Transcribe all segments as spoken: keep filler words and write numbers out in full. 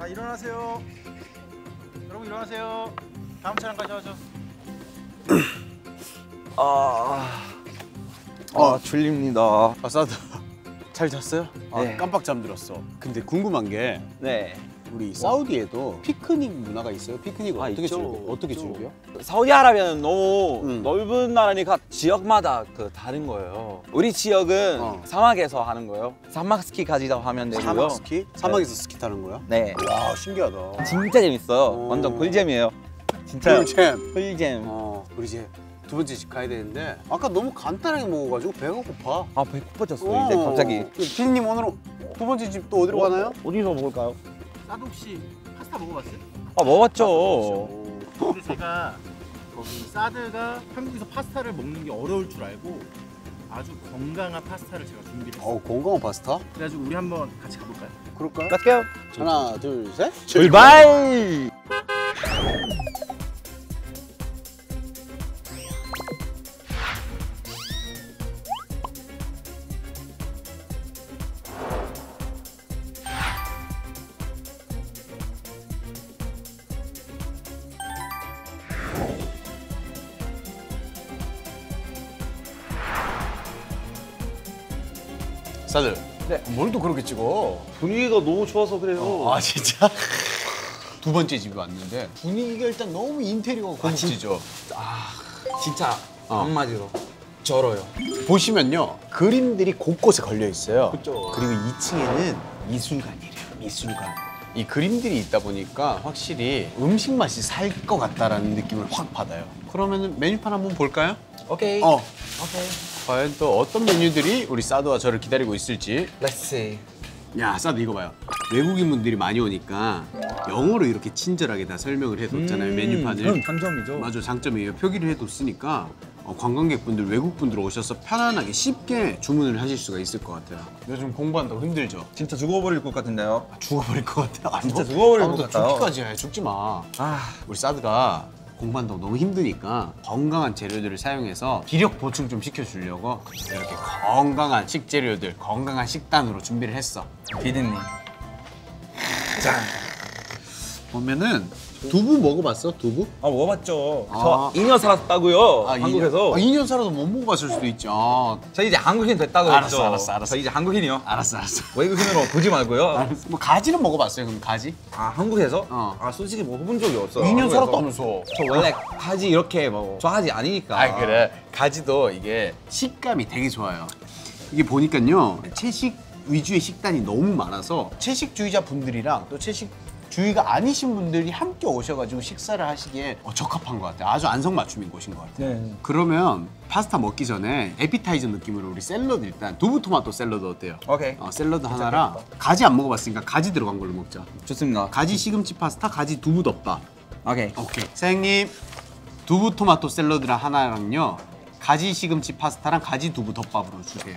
자, 일어나세요. 여러분 일어나세요. 다음 차량 가져와죠. 아, 아 졸립니다. 아, 사드 잘 잤어요? 아, 네. 깜빡 잠들었어. 근데 궁금한 게 네. 우리 사우디에도 피크닉 문화가 있어요? 피크닉을 아, 어떻게 있죠. 즐겨? 어떻게 있죠. 즐겨? 사우디아라비아는 너무 음. 넓은 나라니까 지역마다 그 다른 거예요. 우리 지역은 어. 사막에서 하는 거예요. 사막 스키까지도 하면 되고요. 사막 스키? 사막에서 스키 타는 거야? 네. 와, 신기하다. 진짜 재밌어요. 오. 완전 꿀잼이에요. 진짜 꿀잼. 꿀잼. 어, 우리 이제 두 번째 집 가야 되는데 아까 너무 간단하게 먹어가지고 배가 고파. 아, 배고파졌어 이제 갑자기. 피디님 오늘 두 번째 집 또 어디로 가나요? 어디서 먹을까요? 사드 혹시 파스타 먹어봤어요? 아, 먹었죠. 오. 근데 제가 거기 사드가 한국에서 파스타를 먹는 게 어려울 줄 알고 아주 건강한 파스타를 제가 준비를 했어요. 어, 건강한 파스타? 그래가지고 우리 한번 같이 가볼까요? 그럴까요? 갈게요. 하나, 둘, 셋. 출발! 사드. 네. 뭘 또 그렇게 찍어? 분위기가 너무 좋아서 그래요. 아, 진짜? 두 번째 집에 왔는데 분위기가 일단 너무 인테리어가 고급지죠. 진짜 어. 한마디로 절어요. 보시면요, 그림들이 곳곳에 걸려 있어요. 그쵸. 그리고 이 층에는 미술관이래요. 미술관. 이 그림들이 있다 보니까 확실히 음식 맛이 살 것 같다라는 느낌을 확 받아요. 그러면은 메뉴판 한번 볼까요? 오케이. 어. 오케이. 과연 또 어떤 메뉴들이 우리 사드와 저를 기다리고 있을지. Let's see. 야, 사드 이거 봐요. 외국인 분들이 많이 오니까 영어로 이렇게 친절하게 다 설명을 해뒀잖아요, 메뉴판을. 그건 장점이죠. 맞아, 장점이에요. 표기를 해뒀으니까 어, 관광객분들, 외국분들 오셔서 편안하게 쉽게 주문을 하실 수가 있을 것 같아요. 요즘 공부한다고 힘들죠? 진짜 죽어버릴 것 같은데요. 죽어버릴 것 같아요. 진짜 죽어버릴 것 같아요. 죽기까지 해, 죽지 마. 아, 우리 사드가 공부한다고 너무 힘드니까 건강한 재료들을 사용해서 기력 보충 좀 시켜주려고 이렇게 건강한 식재료들, 건강한 식단으로 준비를 했어. 비디님. 자, 보면은 두부 먹어봤어? 두부? 아, 먹어봤죠. 아. 저 이 년 살았다고요. 한국에서. 아, 이 년 살아도 못 먹어봤을 수도 있지. 아, 저 이제 한국인 됐다고 알았어, 했죠. 알았어, 알았어. 저 이제 한국인이요. 알았어, 알았어. 외국인으로 보지 말고요. 알았어. 뭐 가지는 먹어봤어요, 그럼 가지? 아, 한국에서? 어. 아, 솔직히 먹어본 적이 없어요. 이 년 한국에서. 살았다면서. 저 원래 가지 이렇게 뭐 좋아하지 않으니까. 아, 그래. 가지도 이게 식감이 되게 좋아요. 이게 보니까요, 채식 위주의 식단이 너무 많아서 채식주의자 분들이랑 또 채식주의가 아니신 분들이 함께 오셔가지고 식사를 하시기에 어, 적합한 것 같아요. 아주 안성맞춤인 곳인 것 같아요. 네. 그러면 파스타 먹기 전에 에피타이저 느낌으로 우리 샐러드 일단 두부 토마토 샐러드 어때요? 오케이. 어, 샐러드 하나랑 가지 안 먹어봤으니까 가지 들어간 걸로 먹자. 좋습니다. 가지 시금치 파스타, 가지 두부 덮밥. 오케이. 오케이. 사장님, 두부 토마토 샐러드랑 하나랑요, 가지 시금치 파스타랑 가지 두부 덮밥으로 주세요.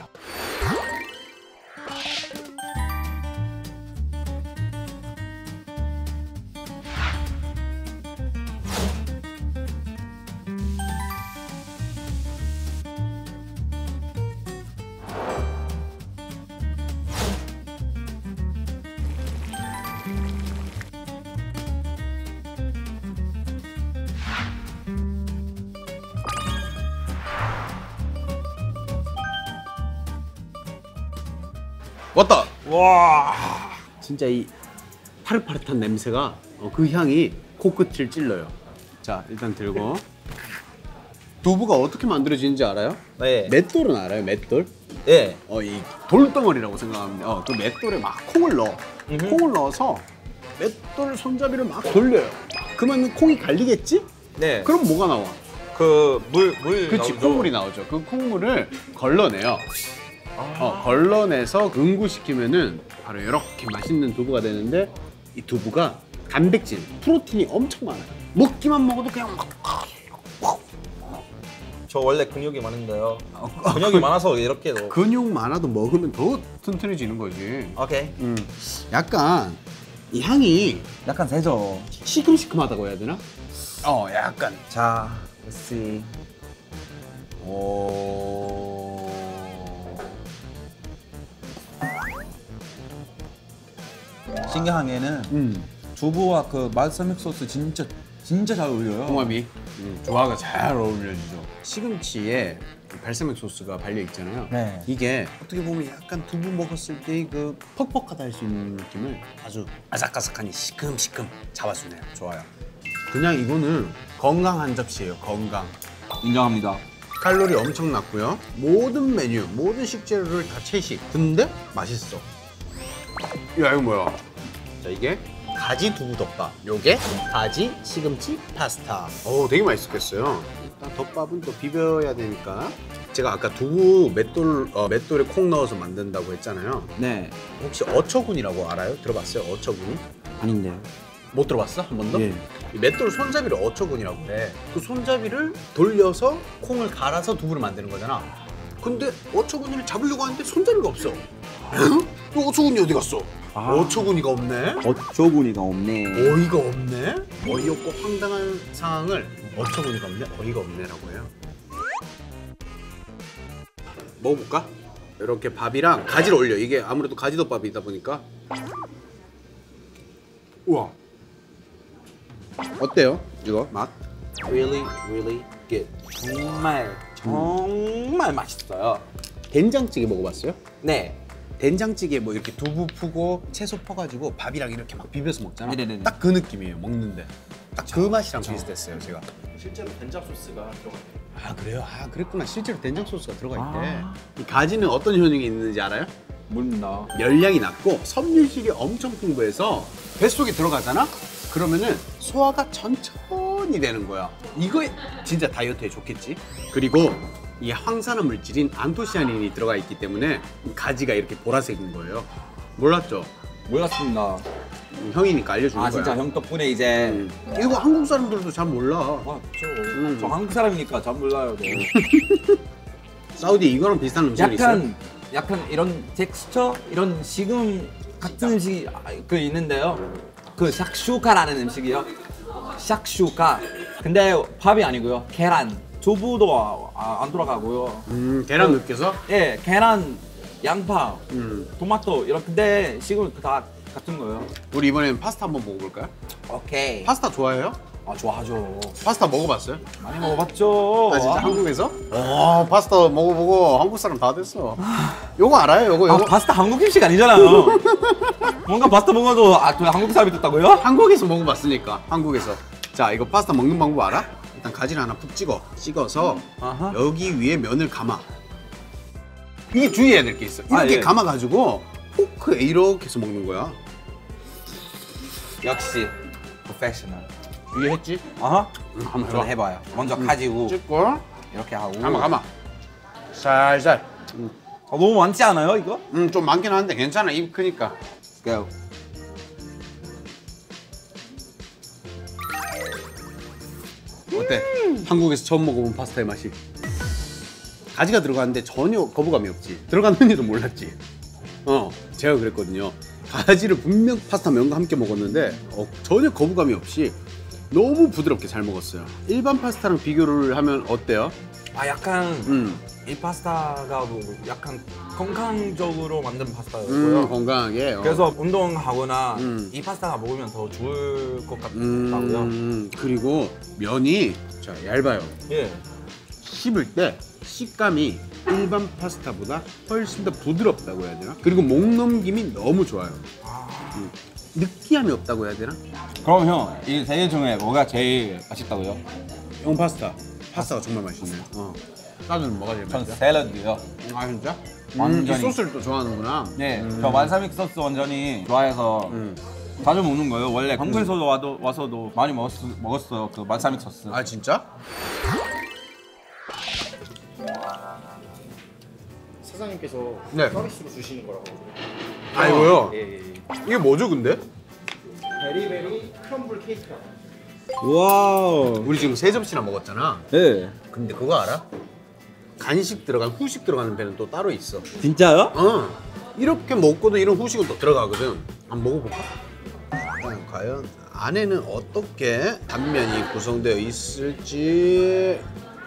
왔다! 와. 진짜 이 파릇파릇한 냄새가, 어, 그 향이 코끝을 찔러요. 자, 일단 들고. 두부가 어떻게 만들어지는지 알아요? 네. 맷돌은 알아요? 맷돌? 네. 어, 이 돌덩어리라고 생각하면, 어, 그 맷돌에 막 콩을 넣어. 음흠. 콩을 넣어서 맷돌 손잡이를 막 돌려요. 그러면 콩이 갈리겠지? 네. 그럼 뭐가 나와? 그 물 물. 그치, 나오죠? 콩물이 나오죠. 그 콩물을 걸러내요. 어, 걸러내서 응고시키면은 바로 이렇게 맛있는 두부가 되는데, 이 두부가 단백질, 프로틴이 엄청 많아요. 먹기만 먹어도 그냥 막. 저 원래 근육이 많은데요. 근육이 많아서 이렇게도. 근육 많아도 먹으면 더 튼튼해지는 거지. 오케이. 음, 약간 이 향이 약간 세죠. 시큼시큼하다고 해야 되나? 어, 약간. 자, let's see. 오. 신기한 게는 음. 두부와 그 발사믹 소스 진짜 진짜 잘 어울려요. 궁합이 음, 조화가 잘 어울려지죠. 시금치에 발사믹 소스가 발려 있잖아요. 네. 이게 어떻게 보면 약간 두부 먹었을 때 그 퍽퍽하다 할 수 있는 느낌을 아주 아삭아삭하니 시큼시큼 잡아주네요. 좋아요. 그냥 이거는 건강 한 접시예요. 건강. 인정합니다. 칼로리 엄청 낮고요. 모든 메뉴, 모든 식재료를 다 채식. 근데 맛있어. 야, 이거 뭐야? 자, 이게 가지 두부덮밥. 요게 가지 시금치 파스타. 오, 되게 맛있었겠어요. 일단 덮밥은 또 비벼야 되니까. 제가 아까 두부 맷돌, 어, 맷돌에 콩 넣어서 만든다고 했잖아요. 네. 혹시 어처군이라고 알아요? 들어봤어요? 어처군이? 아닌데요. 못 들어봤어? 한 번도? 예. 이 맷돌 손잡이를 어처군이라고 해. 그 손잡이를 돌려서 콩을 갈아서 두부를 만드는 거잖아. 근데 어처군이를 잡으려고 하는데 손잡이가 없어. 이 어처군이 어디 갔어? 아. 어처군이가 없네. 어처구니가 없네. 어이가 없네. 어이없고 황당한 상황을 어처구니가 없네. 어이가 없네라고 해요. 먹어볼까? 이렇게 밥이랑 가지를 올려. 이게 아무래도 가지덮밥이다 보니까. 우와. 어때요? 이거 맛? Really, really good. 정말 정말 맛있어요. 된장찌개 먹어봤어요? 네. 된장찌개 뭐 이렇게 두부 푸고 채소 퍼가지고 밥이랑 이렇게 막 비벼서 먹잖아. 네네네. 딱 그 느낌이에요. 먹는데. 딱 그 맛이랑 비슷했어요. 제가. 실제로 된장 소스가 들어갔대요. 아 그래요? 아 그랬구나. 실제로 된장 소스가 들어가 있대. 아. 이 가지는 어떤 효능이 있는지 알아요? 모릅니다. 열량이 낮고 섬유질이 엄청 풍부해서 뱃속에 들어가잖아? 그러면은 소화가 천천히 되는 거야. 이거 진짜 다이어트에 좋겠지? 그리고 이 황산화 물질인 안토시아닌이 들어가 있기 때문에 이 가지가 이렇게 보라색인 거예요. 몰랐죠? 몰랐습니다. 음, 형이니까 알려주는 아 거야. 진짜 형 덕분에 이제 음. 이거 한국 사람들도 잘 몰라. 맞죠. 음. 저 한국 사람이니까 잘 몰라요. 네. 사우디 이거랑 비슷한 음식이 있어요? 약간 약간 이런 텍스처 이런 식음 같은 음식이 아, 그 있는데요. 그 샥슈카라는 음식이요. 샥슈카. 근데 밥이 아니고요. 계란, 두부도 아, 안 들어가고요. 음, 계란 그- 으깨서? 예, 계란, 양파, 음. 토마토 이렇게 근데 식은 다 같은 거예요. 우리 이번엔 파스타 한번 먹어볼까요? 오케이. 파스타 좋아해요? 아 좋아하죠. 파스타 먹어봤어요? 많이 먹어봤죠. 아 진짜 아, 한국에서? 어 파스타 먹어보고 한국 사람 다 됐어. 요거 알아요? 요거 아, 요거 파스타 한국 음식 아니잖아요. 뭔가 파스타 먹어도 아, 저 한국 사람이 됐다고요? 한국에서 먹어봤으니까 한국에서. 자 이거 파스타 먹는 방법 알아? 일단 가지를 하나 푹 찍어. 찍어서 아하. 여기 위에 면을 감아. 이게 주의해야 될 게 있어. 이렇게 아, 예. 감아가지고 포크에 이렇게 해서 먹는 거야. 역시 프로페셔널. 이해했지? 아하. 응, 한번 한번 해봐. 해봐요. 먼저 가지고 찍고 이렇게 하고. 감아 감아. 살살. 음, 아, 너무 많지 않아요 이거? 음, 좀 많긴 한데 괜찮아. 입 크니까. go. 어때? 한국에서 처음 먹어본 파스타의 맛이. 가지가 들어가는데 전혀 거부감이 없지. 들어갔는지도 몰랐지. 어, 제가 그랬거든요. 가지를 분명 파스타 면과 함께 먹었는데 어, 전혀 거부감이 없이 너무 부드럽게 잘 먹었어요. 일반 파스타랑 비교를 하면 어때요? 아 약간 음, 이 파스타가 뭐 약간 건강적으로 만든 파스타였고요. 음 건강하게. 어. 그래서 운동하거나 음. 이 파스타가 먹으면 더 좋을 것 음, 같다고요. 음, 그리고 면이 자 얇아요. 예. 씹을 때 식감이 일반 파스타보다 훨씬 더 부드럽다고 해야 되나? 그리고 목 넘김이 너무 좋아요. 음, 느끼함이 없다고 해야 되나? 그럼 형, 이 세 개 중에 뭐가 제일 맛있다고요? 형 파스타. 파스타가 정말 맛있네. 어. 나는 뭐가 제일 전 맛있어? 샐러드요. 아 진짜? 음, 완전히. 이 소스를 또 좋아하는구나. 네, 음. 저 발사믹 소스 완전히 좋아해서 음. 자주 먹는 거예요. 원래 한국에서도 와도, 와서도 많이 먹었, 먹었어요. 그 발사믹 소스. 아 진짜? 사장님께서 네. 서비스로 주시는 거라고. 아이고요. 예, 예, 예. 이게 뭐죠 근데? 베리베리 크럼블 케이크. 와우. 우리 지금 세 접시나 먹었잖아. 네. 근데 그거 알아? 간식 들어간 후식 들어가는 배는 또 따로 있어. 진짜요? 어. 이렇게 먹고도 이런 후식은 또 들어가거든. 한번 먹어볼까? 과연, 과연 안에는 어떻게 단면이 구성되어 있을지.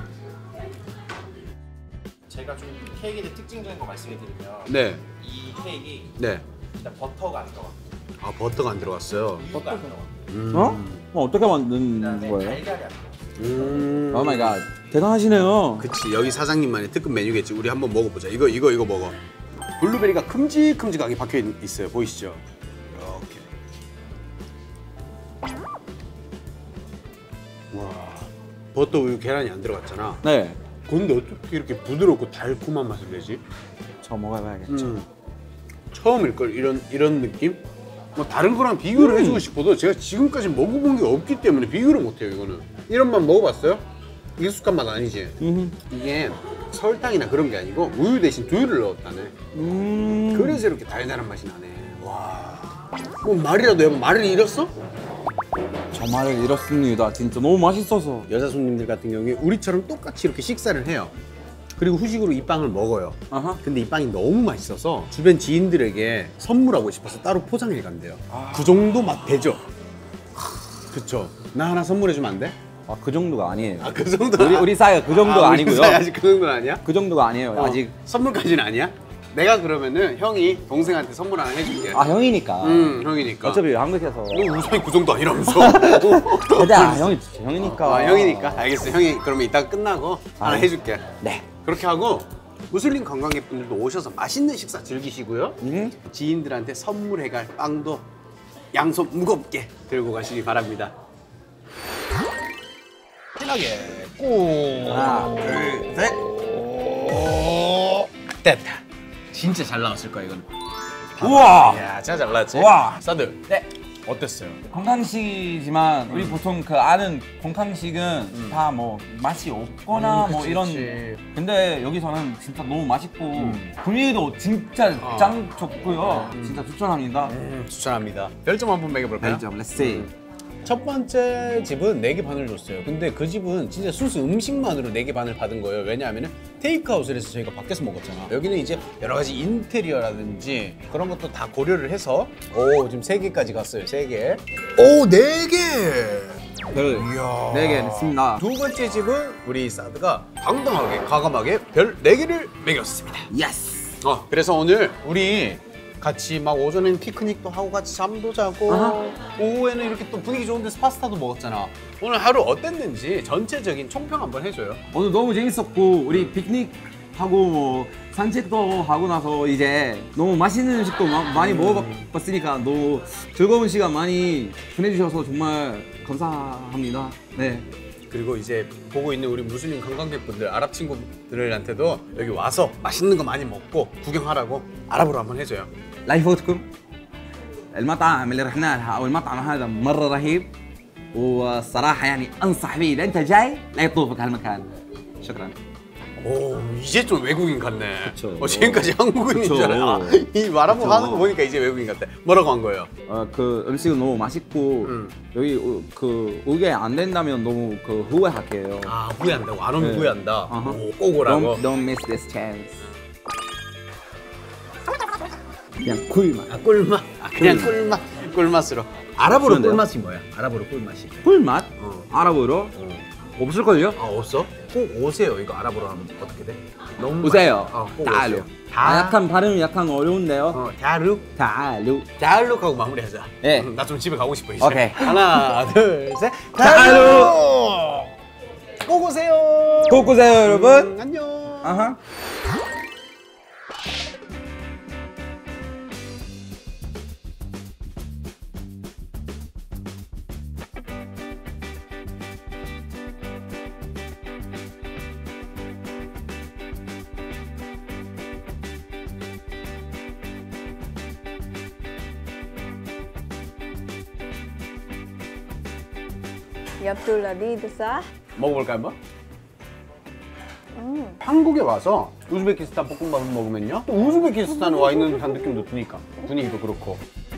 제가 좀 케이크의 특징적인 거 말씀해 드리면 네, 이 케이크 네. 일단 버터가 안 들어가. 아 버터가 안 들어갔어요. 버터 음. 어? 어 어떻게 만든 거예요? 달걀이야. 음. 오 마이 갓. 대단하시네요. 그치 여기 사장님만의 특급 메뉴겠지. 우리 한번 먹어보자. 이거 이거 이거 먹어. 블루베리가 큼직큼직하게 박혀 있- 있어요. 보이시죠? 이렇게. 와 버터 우유 계란이 안 들어갔잖아. 네. 근데 어떻게 이렇게 부드럽고 달콤한 맛을 내지? 저 먹어봐야겠죠. 음. 처음일 걸 이런 이런 느낌? 뭐 다른 거랑 비교를 음. 해주고 싶어도 제가 지금까지 먹어본 게 없기 때문에 비교를 못해요. 이거는 이런 맛 먹어봤어요? 익숙한 맛 아니지? 음. 이게 설탕이나 그런 게 아니고 우유 대신 두유를 넣었다네. 음. 그래서 이렇게 달달한 맛이 나네. 와. 뭐 말이라도 해봐. 말을 잃었어? 저 말을 잃었습니다. 진짜 너무 맛있어서. 여자 손님들 같은 경우에 우리처럼 똑같이 이렇게 식사를 해요. 그리고 후식으로 이 빵을 먹어요. 아하. 근데 이 빵이 너무 맛있어서 주변 지인들에게 선물하고 싶어서 따로 포장해 간대요. 그 정도 맛 되죠? 그쵸? 나 하나 선물해주면 안 돼? 아, 그 정도가 아니에요. 아, 그 정도? 우리 우리 사이가 그 정도가 아, 아, 니고요. 아직 그 정도는 아니야? 그 정도가 아니에요. 어, 아직. 선물까지는 아니야? 내가 그러면은 형이 동생한테 선물 하나 해줄게. 아 형이니까. 음, 형이니까. 어차피 한국에서. 너 우선이 그 정도 아니라면서. 대단 형이 형이니까. 아, 형이니까. 알겠어. 형이 그러면 이따 끝나고 하나 아. 해줄게. 네. 그렇게 하고 무슬림 관광객분들도 오셔서 맛있는 식사 즐기시고요. 음. 지인들한테 선물해갈 빵도 양손 무겁게 들고 가시기 바랍니다. 편하게 꾹 하나, 둘, 셋. 됐다. 진짜 잘 나왔을 거야 이건. 우와. 야, 진짜 잘 나왔지. 우와. 사들. 네. 어땠어요? 건강식이지만 우리 보통 그 아는 건강식은 다 뭐 맛이 없거나 음, 뭐 그치, 이런. 그치. 근데 여기서는 진짜 너무 맛있고 음. 분위기도 진짜 어. 짱 좋고요. 진짜 추천합니다. 음, 추천합니다. 별점 한번 매겨볼까요? 별점, let's see. 첫 번째 집은 네 개 반을 줬어요. 근데 그 집은 진짜 순수 음식만으로 네 개 반을 받은 거예요. 왜냐하면 테이크아웃을 해서 저희가 밖에서 먹었잖아. 여기는 이제 여러 가지 인테리어라든지 그런 것도 다 고려를 해서 오 지금 세 개까지 갔어요. 세 개. 오 네 개. 별 이야. 네 개 냈습니다. 두 번째 집은 우리 사드가 당당하게 과감하게 별 네 개를 매겼습니다. 예스. 어, 그래서 오늘 우리 같이 막 오전엔 피크닉도 하고 같이 잠도 자고 아하. 오후에는 이렇게 또 분위기 좋은 데서 파스타도 먹었잖아. 오늘 하루 어땠는지 전체적인 총평 한번 해줘요. 오늘 너무 재밌었고 우리 피크닉 하고 뭐 산책도 하고 나서 이제 너무 맛있는 음식도 마, 많이 먹어봤으니까 너무 즐거운 시간 많이 보내주셔서 정말 감사합니다. 네. 그리고 이제 보고 있는 우리 무슬림 관광객분들, 아랍 친구들한테도 여기 와서 맛있는 거 많이 먹고 구경하라고 아랍어로 한번 해줘요. لا يفوتكم المطعم اللي رحنا لها او المطعم هذا مره رهيب والصراحه يعني انصح فيه اذا انت جاي لا يطوفك هالمكان. شكرا. 오 이제 좀 외국인 같네. 그쵸. 어, 지금까지 한국인인 줄 알아. 아, 이 말하고 그쵸. 하는 거 보니까 이제 외국인 같아. 뭐라고 한 거예요? 어, 그 음식은 너무 맛있고 음. 여기 어, 그 오게 안 된다면 너무 그 후회할게요. 아 후회한다고 안 오면 네. 후회한다. 아하. 오, 꼭 오라고. Don't, don't miss this chance. 그냥 꿀맛. 아 꿀맛. 아, 그냥 꿀맛. 꿀맛. 꿀맛으로. 아랍어로 그런데요? 꿀맛이 뭐야? 아랍어로 꿀맛이. 꿀맛? 어. 아랍어로? 어. 없을걸요? 아 없어? 꼭 오세요. 이거 아랍어로 하면 어떻게 돼? 너무 오세요. 맛있- 어, 꼭 تعالوا. 오세요. 아, 다 약간 발음이 약간 어려운데요. 어, 다룩 تعالوا. 다룩 하고 마무리하자. 네. 나 좀 집에 가고 싶어 이제. 오케이. 하나, 둘, 셋. 다룩. 꼭 오세요. 꼭 오세요, 여러분. 음, 안녕. 아하. يبدو لذيذ صح؟ 먹어볼까 한번? 음. 한국에 와서 우즈베키스탄 볶음밥을 먹으면요 또 우즈베키스탄에 와 있는 듯한 느낌도 드니까 분위기도 그렇고